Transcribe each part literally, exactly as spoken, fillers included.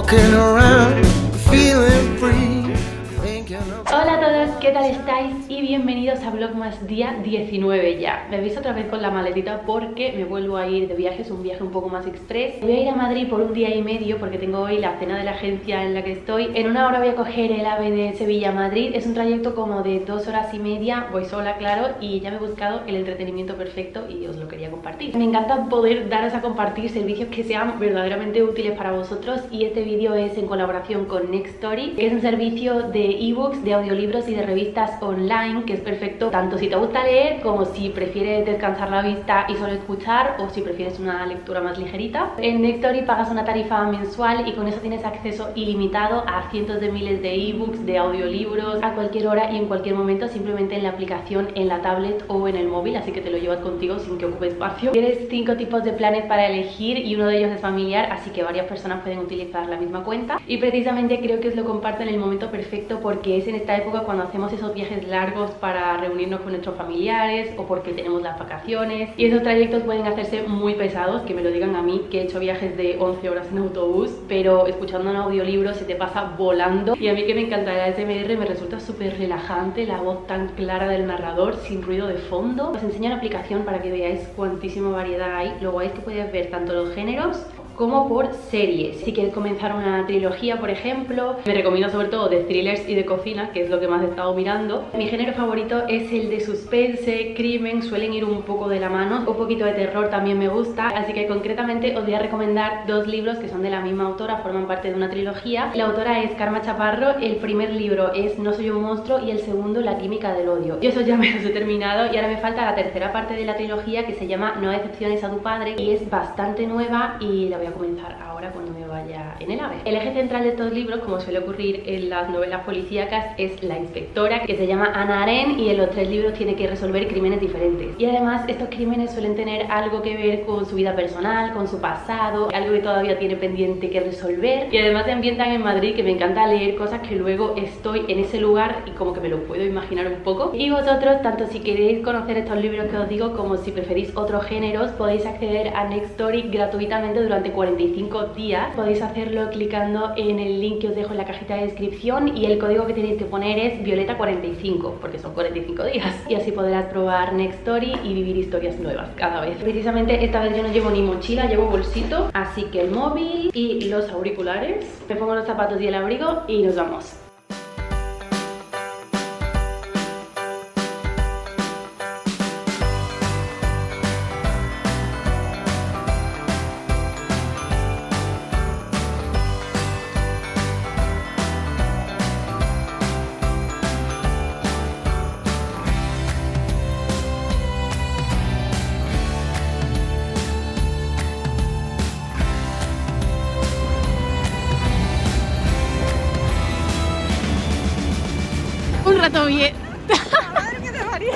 walking around feeling free. Hola a todos, ¿qué tal estáis? Y bienvenidos a Vlogmas día diecinueve ya. Me veis otra vez con la maletita porque me vuelvo a ir de viaje, es un viaje un poco más express. Voy a ir a Madrid por un día y medio porque tengo hoy la cena de la agencia en la que estoy. En una hora voy a coger el AVE de Sevilla a Madrid. Es un trayecto como de dos horas y media, voy sola, claro, y ya me he buscado el entretenimiento perfecto y os lo quería compartir. Me encanta poder daros a compartir servicios que sean verdaderamente útiles para vosotros, y este vídeo es en colaboración con Nextory, que es un servicio de ebooks, de audiolibros y de revistas online que es perfecto tanto si te gusta leer como si prefieres descansar la vista y solo escuchar, o si prefieres una lectura más ligerita. En Nextory pagas una tarifa mensual y con eso tienes acceso ilimitado a cientos de miles de ebooks, de audiolibros, a cualquier hora y en cualquier momento, simplemente en la aplicación, en la tablet o en el móvil, así que te lo llevas contigo sin que ocupe espacio. Tienes cinco tipos de planes para elegir y uno de ellos es familiar, así que varias personas pueden utilizar la misma cuenta, y precisamente creo que os lo comparto en el momento perfecto porque es en esta época cuando hacemos esos viajes largos para reunirnos con nuestros familiares o porque tenemos las vacaciones, y esos trayectos pueden hacerse muy pesados, que me lo digan a mí, que he hecho viajes de once horas en autobús, pero escuchando un audiolibro se te pasa volando. Y a mí, que me encanta la A S M R, me resulta súper relajante la voz tan clara del narrador sin ruido de fondo. Os enseño la aplicación para que veáis cuantísima variedad hay. Lo guay es que puedes ver tanto los géneros como por series. Si quieres comenzar una trilogía, por ejemplo, me recomiendo sobre todo de thrillers y de cocina, que es lo que más he estado mirando. Mi género favorito es el de suspense, crimen, suelen ir un poco de la mano, un poquito de terror también me gusta, así que concretamente os voy a recomendar dos libros que son de la misma autora, forman parte de una trilogía. La autora es Karma Chaparro, el primer libro es No soy un monstruo y el segundo La química del odio. Yo eso ya me los he terminado y ahora me falta la tercera parte de la trilogía, que se llama No decepciones a tu padre, y es bastante nueva y la voy a comenzar ahora cuando me vaya en el AVE. El eje central de estos libros, como suele ocurrir en las novelas policíacas, es la inspectora, que se llama Ana Aren, y en los tres libros tiene que resolver crímenes diferentes. Y además estos crímenes suelen tener algo que ver con su vida personal, con su pasado, algo que todavía tiene pendiente que resolver. Y además se ambientan en Madrid, que me encanta leer cosas que luego estoy en ese lugar y como que me lo puedo imaginar un poco. Y vosotros, tanto si queréis conocer estos libros que os digo, como si preferís otros géneros, podéis acceder a Nextory gratuitamente durante cuarenta y cinco días. Podéis hacerlo clicando en el link que os dejo en la cajita de descripción, y el código que tenéis que poner es Violeta cuarenta y cinco porque son cuarenta y cinco días, y así podrás probar Nextory y vivir historias nuevas cada vez. Precisamente esta vez yo no llevo ni mochila, llevo bolsito, así que el móvil y los auriculares. Me pongo los zapatos y el abrigo y nos vamos. Un rato bien. Madre que te varía.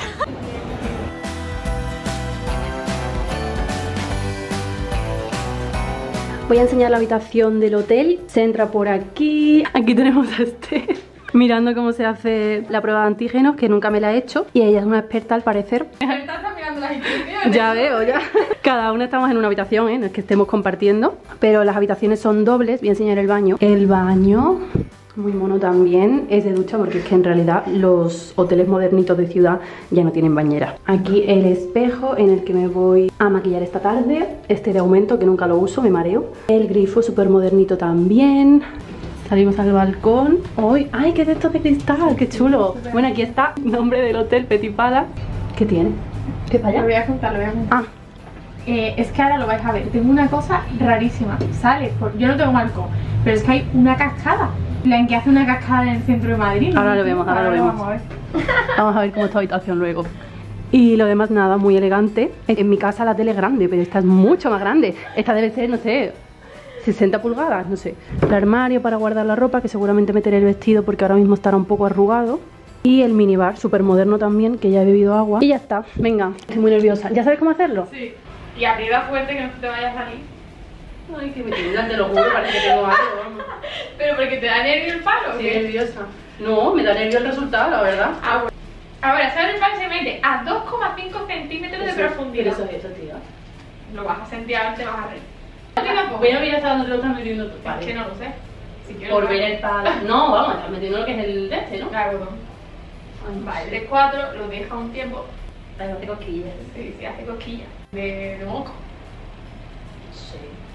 Voy a enseñar la habitación del hotel. Se entra por aquí. Aquí tenemos a Esther mirando cómo se hace la prueba de antígenos, que nunca me la he hecho, y ella es una experta al parecer. Estás mirando las instrucciones. Ya veo, ya. Cada una estamos en una habitación, ¿eh? No es que estemos compartiendo, pero las habitaciones son dobles. Voy a enseñar el baño. El baño, muy mono también, es de ducha, porque es que en realidad los hoteles modernitos de ciudad ya no tienen bañera. Aquí el espejo en el que me voy a maquillar esta tarde, este de aumento que nunca lo uso, me mareo. El grifo súper modernito también. Salimos al balcón. ¡Ay! ¡Ay! ¿Qué es esto de cristal? ¡Qué chulo! Bueno, aquí está, nombre del hotel, Petit Palace. ¿Qué tiene? ¿Qué para Lo allá? voy a juntar, lo voy a juntar. Ah, Eh, es que ahora lo vais a ver. Tengo una cosa rarísima. Sale, por... yo no tengo balcón, pero es que hay una cascada. La en que hace una cascada en el centro de Madrid. ¿No? Ahora lo vemos, ahora lo vemos. Vamos a ver. vamos a ver cómo es esta habitación luego. Y lo demás nada, muy elegante. En mi casa la tele es grande, pero esta es mucho más grande. Esta debe ser, no sé, sesenta pulgadas, no sé. El armario para guardar la ropa, que seguramente meteré el vestido porque ahora mismo estará un poco arrugado. Y el minibar, súper moderno también, que ya he bebido agua. Y ya está, venga, estoy muy nerviosa. ¿Ya sabes cómo hacerlo? Sí. Y aprieta fuerte que no se te vaya a salir. Ay, que me tiemblan, te lo juro, parece que tengo algo, vamos. Pero porque te da nervio el palo. Sí, nerviosa. No, me da nervio el resultado, la verdad. Ah, bueno. Ahora, ¿sabes el palo se mete a dos coma cinco centímetros de profundidad? Eso es eso, tío. Lo vas a sentir, ahora te vas a reír. Voy a mirar hasta dónde te lo estás metiendo tú. Es que no lo sé. Si quieres, por vale. ver el palo. No, vamos, estás metiendo lo que es el de este, ¿no? Claro, vale, tres cuatro, lo deja un tiempo. Ahí hace cosquillas. Sí, se hace cosquillas. De, de moco. Sí.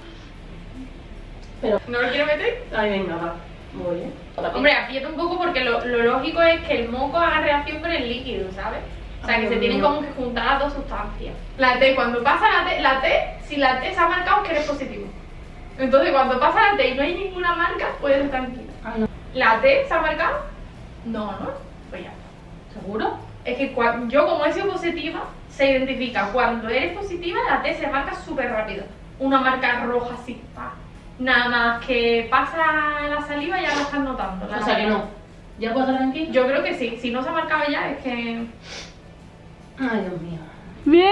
¿No lo quiero meter? Ay, venga, va. Voy, ¿eh? Hombre, aprieta un poco porque lo, lo lógico es que el moco haga reacción con el líquido, ¿sabes? O sea, que se tienen como que juntar las dos sustancias. La T, cuando pasa la T, la T, si la T se ha marcado es que eres positivo. Entonces, cuando pasa la T y no hay ninguna marca, puedes estar tranquila. Ah, no. ¿La T se ha marcado? No, ¿no? Pues ya está. ¿Seguro? Es que cua- yo, como he sido positiva, se identifica. Cuando eres positiva, la T se marca súper rápido. Una marca roja así, pa. Nada más que pasa la saliva ya lo estás notando. la O sea que marca. no. ¿Ya puedo estar tranquilo? Yo creo que sí. Si no se ha marcado ya, es que... Ay, Dios mío. ¡Bien!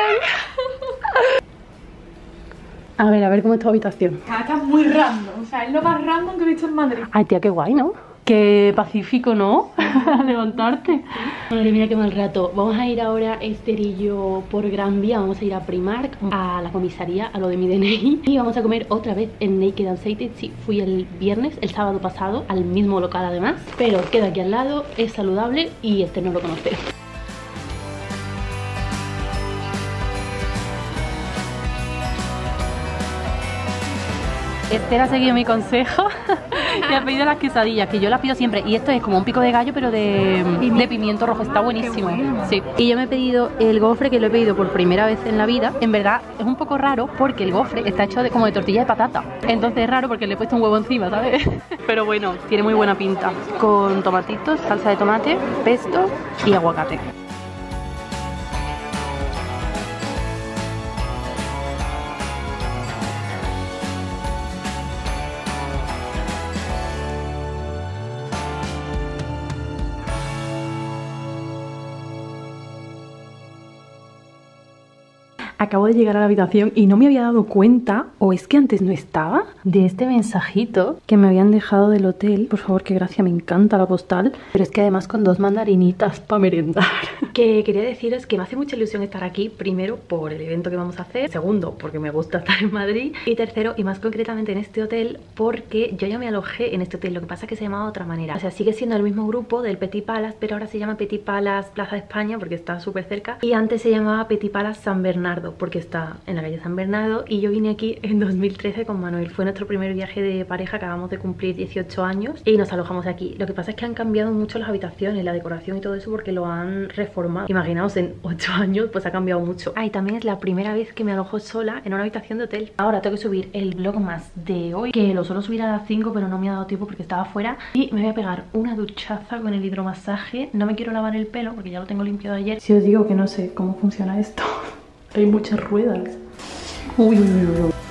A ver, a ver cómo es tu habitación. Está muy random. O sea, es lo más random que he visto en Madrid. Ay, tía, qué guay, ¿no? Qué pacífico, ¿no? Levantarte. Madre mía, qué mal rato. Vamos a ir ahora, Esther y yo, por Gran Vía. Vamos a ir a Primark, a la comisaría, a lo de mi D N I. Y vamos a comer otra vez en Naked and Sated. Sí, fui el viernes, el sábado pasado, al mismo local además. Pero queda aquí al lado, es saludable y Esther no lo conoce. Esther ha seguido mi consejo y ha pedido las quesadillas, que yo las pido siempre. Y esto es como un pico de gallo, pero de, de pimiento rojo. Está buenísimo. Sí. Y yo me he pedido el gofre, que lo he pedido por primera vez en la vida. En verdad es un poco raro porque el gofre está hecho de, como de tortilla de patata. Entonces es raro porque le he puesto un huevo encima, ¿sabes? Pero bueno, tiene muy buena pinta. Con tomatitos, salsa de tomate, pesto y aguacate. Acabo de llegar a la habitación y no me había dado cuenta, o es que antes no estaba, de este mensajito que me habían dejado del hotel. Por favor, qué gracia, me encanta la postal. Pero es que además con dos mandarinitas para merendar. Que quería deciros que me hace mucha ilusión estar aquí. Primero, por el evento que vamos a hacer. Segundo, porque me gusta estar en Madrid. Y tercero, y más concretamente en este hotel, porque yo ya me alojé en este hotel. Lo que pasa es que se llamaba de otra manera. O sea, sigue siendo el mismo grupo del Petit Palace, pero ahora se llama Petit Palace Plaza de España porque está súper cerca. Y antes se llamaba Petit Palace San Bernardo, porque está en la calle San Bernardo. Y yo vine aquí en dos mil trece con Manuel. Fue nuestro primer viaje de pareja, acabamos de cumplir dieciocho años y nos alojamos aquí. Lo que pasa es que han cambiado mucho las habitaciones, la decoración y todo eso porque lo han reformado. Imaginaos, en ocho años pues ha cambiado mucho. Ah, y también es la primera vez que me alojo sola en una habitación de hotel. Ahora tengo que subir el vlog más de hoy, que lo suelo subir a las cinco, pero no me ha dado tiempo porque estaba fuera. Y me voy a pegar una duchaza con el hidromasaje. No me quiero lavar el pelo porque ya lo tengo limpiado ayer. Si os digo que no sé cómo funciona esto. Hay muchas ruedas. Uy, uy, uy, uy.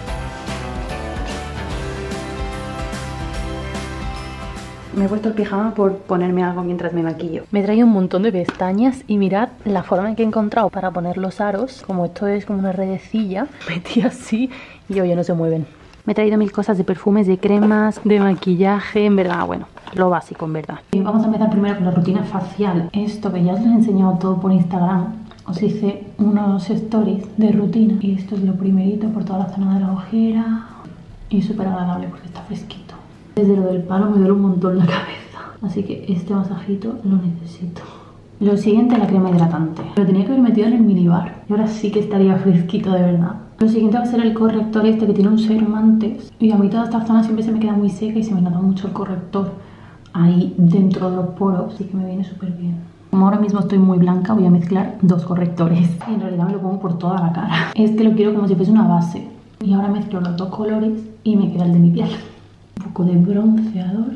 Me he puesto el pijama por ponerme algo mientras me maquillo. Me he traído un montón de pestañas y mirad la forma en que he encontrado para poner los aros. Como esto es como una redecilla, metí así y oye, no se mueven. Me he traído mil cosas de perfumes, de cremas, de maquillaje, en verdad, bueno, lo básico, en verdad. Y vamos a empezar primero con la rutina facial. Esto que ya os lo he enseñado todo por Instagram. Os hice unos stories de rutina. Y esto es lo primerito por toda la zona de la ojera. Y súper agradable porque está fresquito. Desde lo del palo me duele un montón la cabeza. Así que este masajito lo necesito. Lo siguiente, la crema hidratante. Lo tenía que haber metido en el minibar. Y ahora sí que estaría fresquito de verdad. Lo siguiente va a ser el corrector este que tiene un serum antes. Y a mí toda esta zona siempre se me queda muy seca y se me nota mucho el corrector ahí dentro de los poros. Así que me viene súper bien. Como ahora mismo estoy muy blanca, voy a mezclar dos correctores. Y en realidad me lo pongo por toda la cara. Es que lo quiero como si fuese una base. Y ahora mezclo los dos colores y me queda el de mi piel. Un poco de bronceador.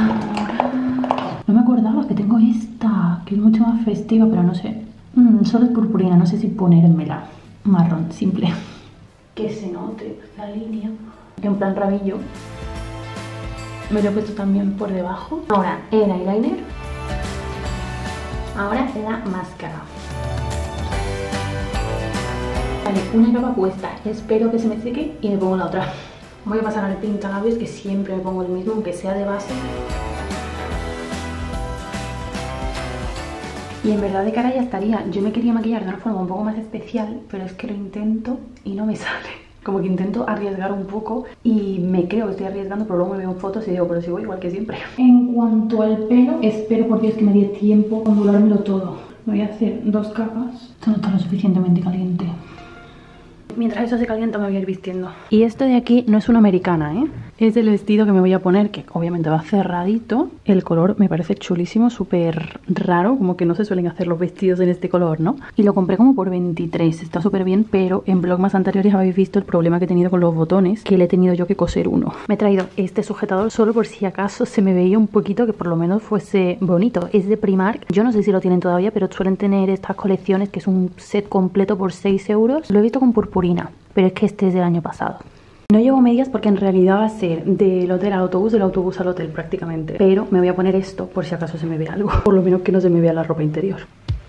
No me acordaba que tengo esta, que es mucho más festiva, pero no sé. Mm, solo es purpurina, no sé si ponérmela. Marrón, simple. Que se note la línea. En plan rabillo. Me lo he puesto también por debajo. Ahora el eyeliner. Ahora la máscara. Vale, una capa puesta. Espero que se me seque y me pongo la otra. Voy a pasar al pintalabios, que siempre me pongo el mismo, aunque sea de base. Y en verdad de cara ya estaría. Yo me quería maquillar de una forma un poco más especial, pero es que lo intento y no me sale. Como que intento arriesgar un poco y me creo que estoy arriesgando, pero luego me veo en fotos y digo, pero sigo igual que siempre. En cuanto al pelo, espero por Dios que me dé tiempo a ondulármelo todo. Me voy a hacer dos capas. Esto no está lo suficientemente caliente. Mientras eso se calienta me voy a ir vistiendo. Y esto de aquí no es una americana, ¿eh? Es el vestido que me voy a poner, que obviamente va cerradito. El color me parece chulísimo, súper raro, como que no se suelen hacer los vestidos en este color, ¿no? Y lo compré como por veintitrés, está súper bien, pero en vlogs anteriores habéis visto el problema que he tenido con los botones, que le he tenido yo que coser uno. Me he traído este sujetador solo por si acaso se me veía un poquito, que por lo menos fuese bonito. Es de Primark, yo no sé si lo tienen todavía, pero suelen tener estas colecciones que es un set completo por seis euros. Lo he visto con purpurina, pero es que este es del año pasado. No llevo medias porque en realidad va a ser del hotel al autobús, del autobús al hotel prácticamente. Pero me voy a poner esto por si acaso se me ve algo. Por lo menos que no se me vea la ropa interior.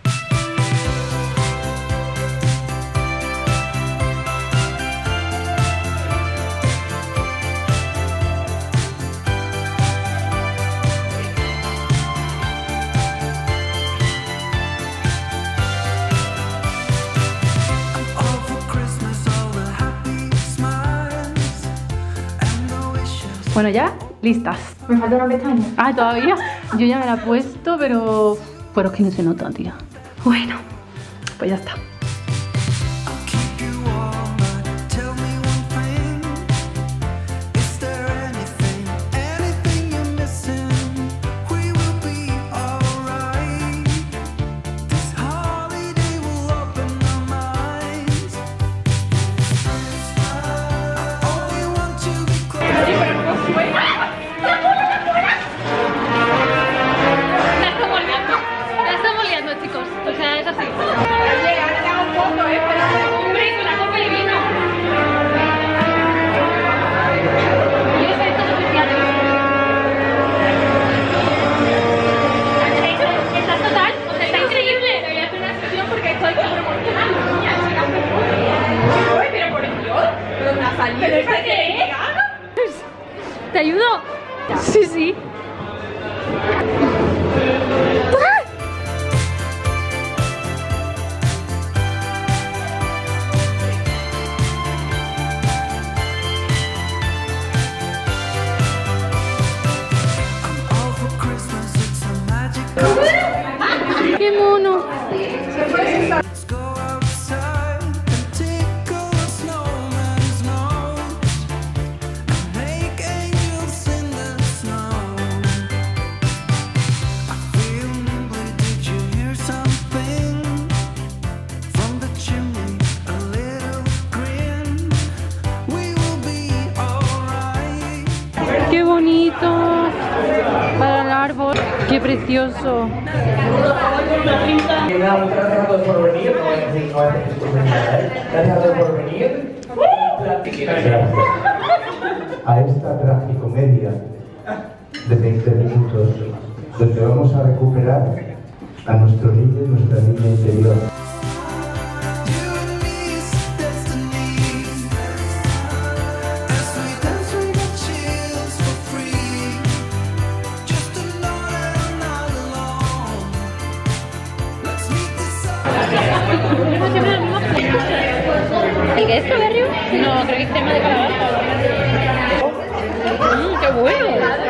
Bueno, ya, listas. Me falta una pestaña. Ah, todavía. Yo ya me la he puesto, pero... Pero es que no se nota, tía. Bueno, pues ya está. ¿Te ayudo? Sí, sí. ¡Qué mono! ¡Qué bonito! Para el árbol. ¡Qué precioso! Muchas gracias a todos por venir. Gracias a todos por venir. A esta tragicomedia de veinte minutos, donde vamos a recuperar a nuestro niño y nuestra niña interior. ¿El que es strawberry? No, creo que es tema de calabaza. Mmm, qué bueno.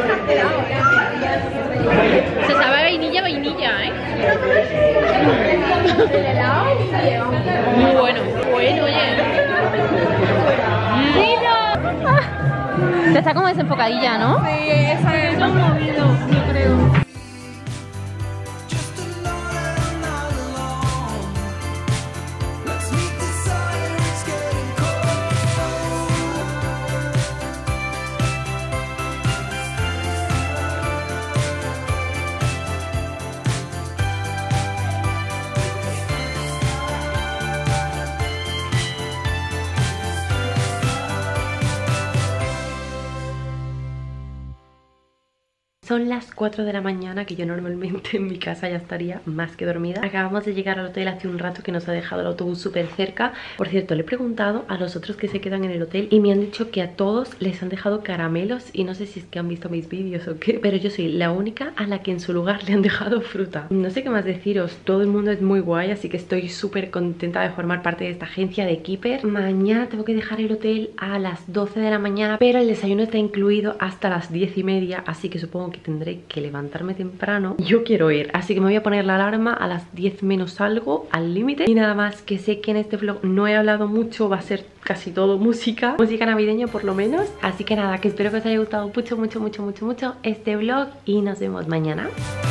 Se sabe a vainilla, vainilla, ¿eh? Muy bueno. Bueno, oye. Mm. Está como desenfocadilla, ¿no? Sí, esa es un movido, yo creo. Son las cuatro de la mañana, que yo normalmente en mi casa ya estaría más que dormida. Acabamos de llegar al hotel hace un rato, que nos ha dejado el autobús súper cerca. Por cierto, le he preguntado a los otros que se quedan en el hotel y me han dicho que a todos les han dejado caramelos, y no sé si es que han visto mis vídeos o qué, pero yo soy la única a la que en su lugar le han dejado fruta. No sé qué más deciros, todo el mundo es muy guay, así que estoy súper contenta de formar parte de esta agencia de Keeper. Mañana tengo que dejar el hotel a las doce de la mañana, pero el desayuno está incluido hasta las diez y media, así que supongo que tendré que levantarme temprano. Yo quiero ir, así que me voy a poner la alarma a las diez menos algo, al límite. Y nada más, que sé que en este vlog no he hablado mucho, va a ser casi todo música, música navideña por lo menos. Así que nada, que espero que os haya gustado mucho, mucho, mucho, mucho, mucho este vlog y nos vemos mañana.